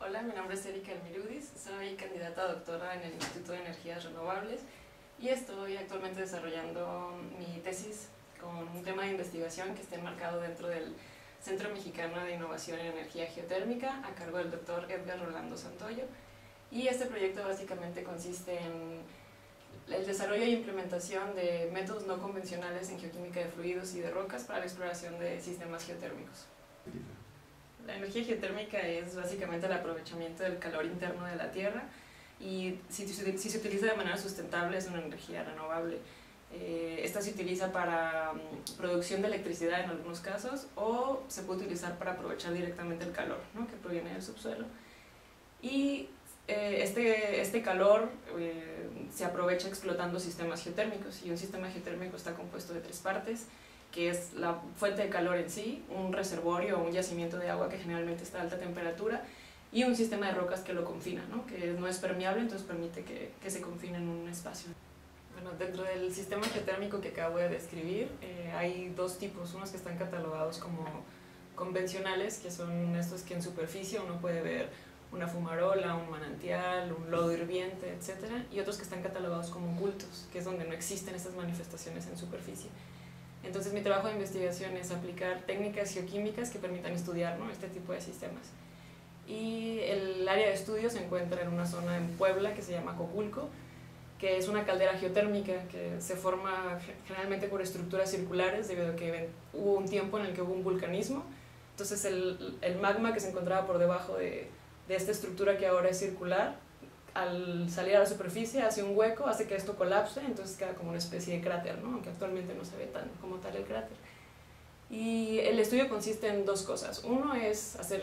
Hola, mi nombre es Erika Almirudis, soy candidata a doctora en el Instituto de Energías Renovables y estoy actualmente desarrollando mi tesis con un tema de investigación que está enmarcado dentro del Centro Mexicano de Innovación en Energía Geotérmica a cargo del doctor Edgar Rolando Santoyo. Y este proyecto básicamente consiste en el desarrollo e implementación de métodos no convencionales en geoquímica de fluidos y de rocas para la exploración de sistemas geotérmicos. La energía geotérmica es básicamente el aprovechamiento del calor interno de la Tierra y si se utiliza de manera sustentable es una energía renovable. Esta se utiliza para producción de electricidad en algunos casos o se puede utilizar para aprovechar directamente el calor, ¿no?, que proviene del subsuelo. Y este calor se aprovecha explotando sistemas geotérmicos, y un sistema geotérmico está compuesto de tres partes, que es la fuente de calor en sí, un reservorio o un yacimiento de agua que generalmente está a alta temperatura, y un sistema de rocas que lo confina, ¿no?, que no es permeable, entonces permite que se confine en un espacio. Bueno, dentro del sistema geotérmico que acabo de describir hay dos tipos, unos que están catalogados como convencionales, que son estos que en superficie uno puede ver una fumarola, un manantial, un lodo hirviente, etc. Y otros que están catalogados como ocultos, que es donde no existen estas manifestaciones en superficie. Entonces mi trabajo de investigación es aplicar técnicas geoquímicas que permitan estudiar, ¿no?, este tipo de sistemas. Y el área de estudio se encuentra en una zona en Puebla que se llama Coculco, que es una caldera geotérmica que se forma generalmente por estructuras circulares debido a que hubo un tiempo en el que hubo un vulcanismo. Entonces el magma que se encontraba por debajo de esta estructura que ahora es circular, al salir a la superficie hace un hueco, hace que esto colapse, entonces queda como una especie de cráter, ¿no?, aunque actualmente no se ve tan como tal el cráter. Y el estudio consiste en dos cosas. Uno es hacer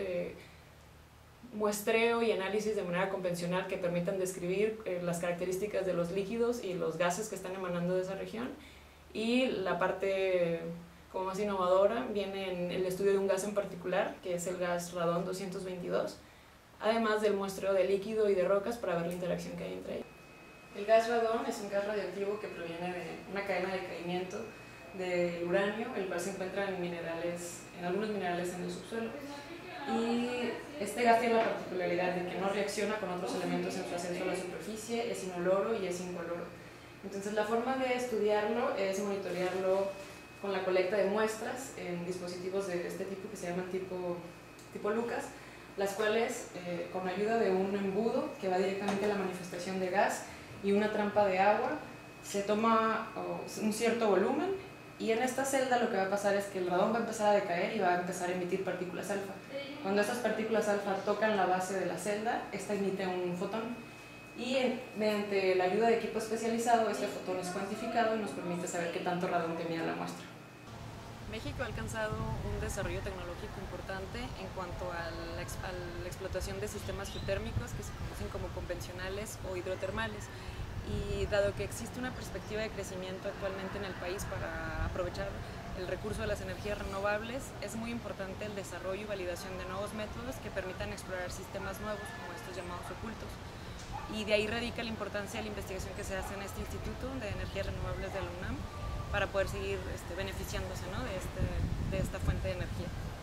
muestreo y análisis de manera convencional que permitan describir las características de los líquidos y los gases que están emanando de esa región, y la parte como más innovadora viene en el estudio de un gas en particular, que es el gas radón 222, además del muestreo de líquido y de rocas para ver la interacción que hay entre ellos. El gas radón es un gas radioactivo que proviene de una cadena de caimiento del uranio, el cual se encuentra en algunos minerales en el subsuelo. Y este gas tiene la particularidad de que no reacciona con otros elementos en su ascenso a la superficie, es inoloro y es incoloro. Entonces la forma de estudiarlo es monitorearlo con la colecta de muestras en dispositivos de este tipo que se llaman tipo Lucas, las cuales con ayuda de un embudo que va directamente a la manifestación de gas y una trampa de agua se toma un cierto volumen, y en esta celda lo que va a pasar es que el radón va a empezar a decaer y va a empezar a emitir partículas alfa. Cuando estas partículas alfa tocan la base de la celda, esta emite un fotón, y mediante la ayuda de equipo especializado este fotón es cuantificado y nos permite saber qué tanto radón tenía la muestra. México ha alcanzado un desarrollo tecnológico importante en cuanto a la explotación de sistemas geotérmicos que se conocen como convencionales o hidrotermales, y dado que existe una perspectiva de crecimiento actualmente en el país para aprovechar el recurso de las energías renovables, es muy importante el desarrollo y validación de nuevos métodos que permitan explorar sistemas nuevos como estos llamados ocultos. Y de ahí radica la importancia de la investigación que se hace en este Instituto de Energías Renovables de la UNAM para poder seguir beneficiándose, ¿no?, de esta fuente de energía.